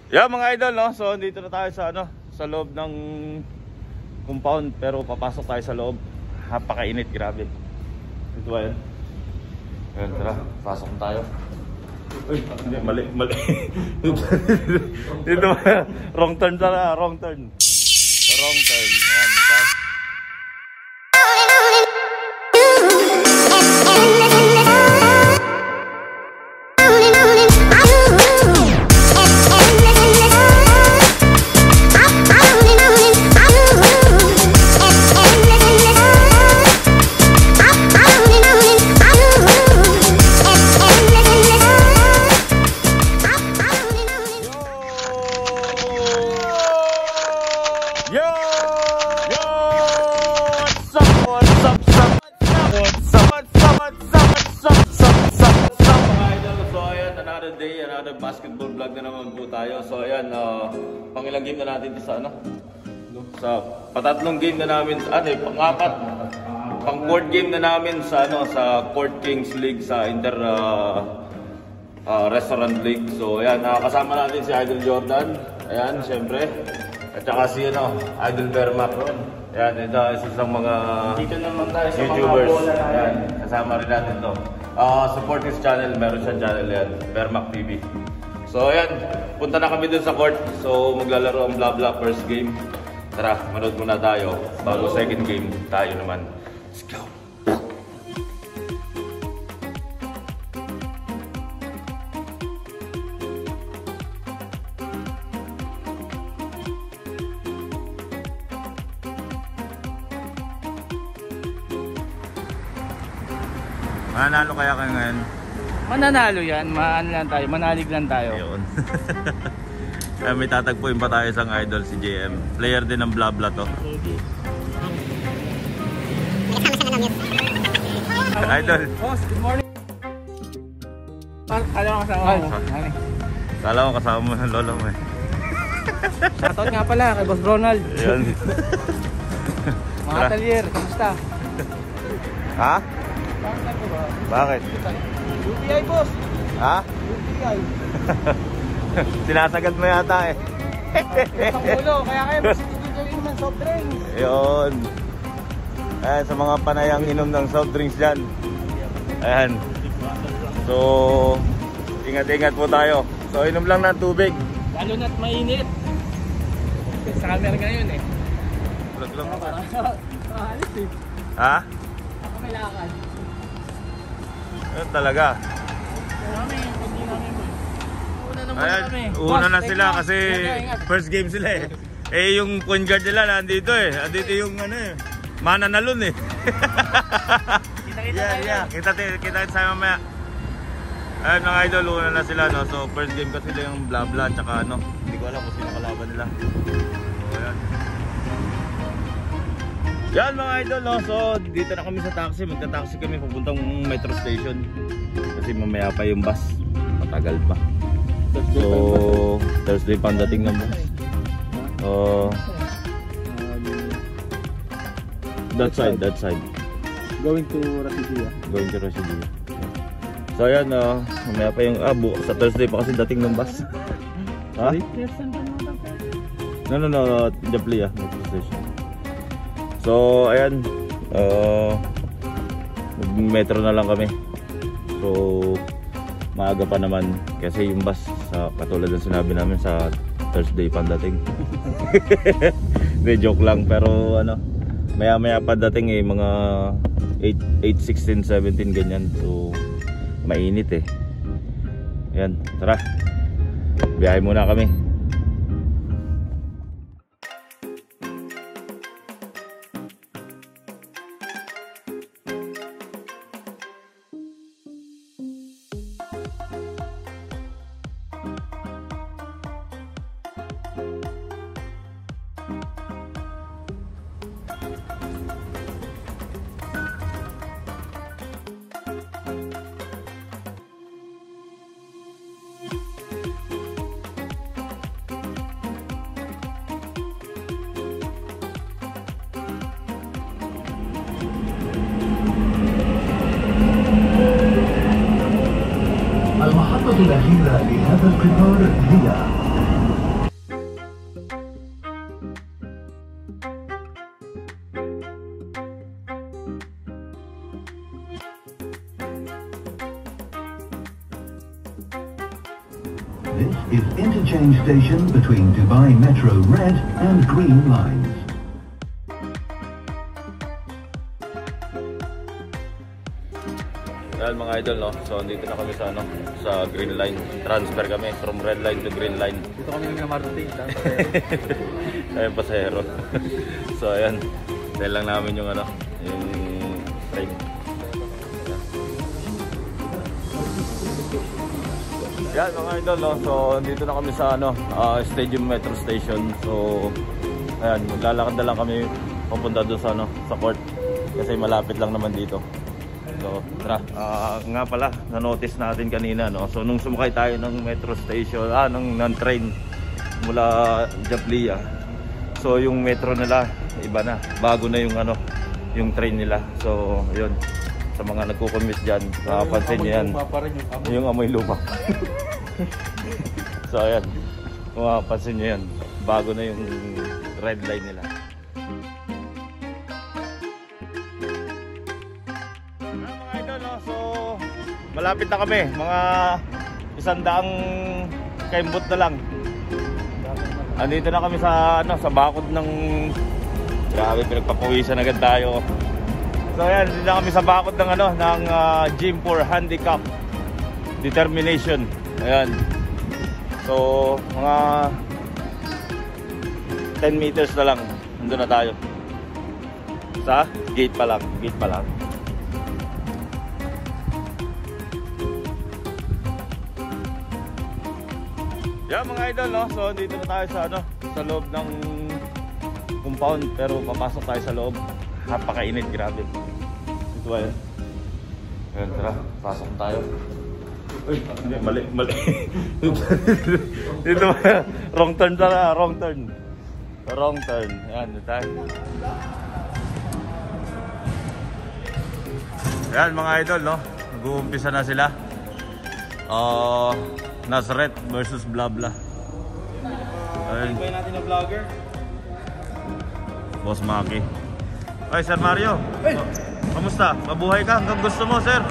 Yeah, mga idol, no? So dito na tayo sa sa loob ng compound, pero papasok tayo sa loob. Napakainit, grabe. Dito ba yan? Ayan, tara, pasok na tayo. Uy, hindi, mali. Dito ba? Wrong turn tara, wrong turn. Wrong turn. Ayan, dito. Another basketball vlog na naman po tayo. So ayan, pangilang game na natin sa sa patatlong game na namin, pang-apat, pang-4 game na namin sa sa Court Kings League sa Inter Restaurant League. So ayan, kasama natin si Idol Jordan. Ayan, syempre. At saka si Idol Vermac. Ayan, ito isang mga dito naman tayo sa YouTubers. Ayan, kasama rin natin to. Support his channel, meron siyang channel yan, Vermac TV. So ayan, punta na kami dun sa court. So maglalaro ang blah blah first game. Tara, manood muna tayo. Bago second game, tayo naman. Let's go! Mananalo kaya kayo ngayon? Mananalo yan, manalig lang tayo. Ayun. May tatagpuin pa tayo isang idol, si JM. Player din ng blah blah to. Idol. Boss, good morning. Kala ko kasama mo. Kala ko kasama mo ng lolo mo eh. Shoutout nga pala kay Boss Ronald. Ayun. Mga talyer, kamusta? Ha? Bakit? UPI, boss. Ha? UPI. Sinasagad mo yata eh. Sa ulo, kaya kayo masitituloy ng soft drinks. Ayun. Ayan, sa mga panayang inom ng soft drinks dyan. Ayan. So, ingat-ingat po tayo. So, inom lang ng tubig. Lalo na't mainit. Summer ngayon eh. Vlog lang. Alis eh. Ha? Ako may lakad. Ayun talaga. Hindi namin boy. Una naman Ayan, kami. una Boss, na sila ingat. kasi Ingat. first game sila eh. Eh yung point guard nila nandito eh. Nandito yung mananalon eh. Kita-kita tayo. Yeah. Kita tayo mamaya. Ayun mga idol, una na sila no. So first game kasi sila yung blah blah tsaka hindi ko alam kung sino kalaban nila. So ayan. Yan mga idol no. So dito na kami sa taxi. Magta-taxi kami papuntang metro station. Kasi mamaya pa yung bus. Matagal pa. So Thursday pa ang dating ng bus. That side. Going to Rasidia. So ayan, mamaya pa yung sa Thursday pa kasi dating ng bus. Ha? No, Japli metro station. So ayan, metro na lang kami. So maaga pa naman kasi yung bus sa katulad ng sinabi namin sa Thursday pa dating. Joke lang, pero maya pa dating eh, mga 8:16, 17 ganyan. So mainit eh. Ayan, tara. Biyahe muna kami. المحطة الأخيرة لهذا القطار هي is interchange station between Dubai Metro Red and Green lines. Yan mga idol, no? So dito na kami sa sa green line. Transfer kami from red line to green line. Dito kami nagmamarating. Ayun, pasahero. So ayan, dahil lang namin yung yung train. Yan mga idol, no? So dito na kami sa Stadium Metro Station. So ayan, lalakad na lang kami papunta doon sa sa court kasi malapit lang naman dito. So, tara. Nga pala, na-notice natin kanina, no? So, nung sumakay tayo ng metro station, ng train mula Japlia. So, yung metro nila, iba na. Bago na yung yung train nila. So, yun. Sa mga nagko-commute dyan, makapansin nyo yan. Yung amoy lupa. So, ayan. Makapansin nyo yan. Bago na yung red line nila. Malapit na kami, mga 100 kaimbot na lang. Andito na kami sa sa bakod ng grabe, pinagpapawisan agad tayo. So ayan, dito na kami sa bakod ng ng gym for handicap determination. Ayan. So mga 10 meters na lang, nandun na tayo. Sa gate pa lang, Yeah, mga idol, no? So dito na tayo sa sa loob ng compound, pero papasok tayo sa loob. Napakainit, grabe. Dito ba yan? Ayan, tara, pasok tayo. Uy, hindi, mali. Dito ba? Wrong turn tara, wrong turn. Ayan, dito tayo. Ayan mga idol, no? Nag-uumpisa na sila. Nazareth versus Blabla. Ayun. Iba natin na vlogger. Boss Maki. Ay, Sir Mario. Hey. Kamusta? Mabuhay ka hanggang gusto mo, sir.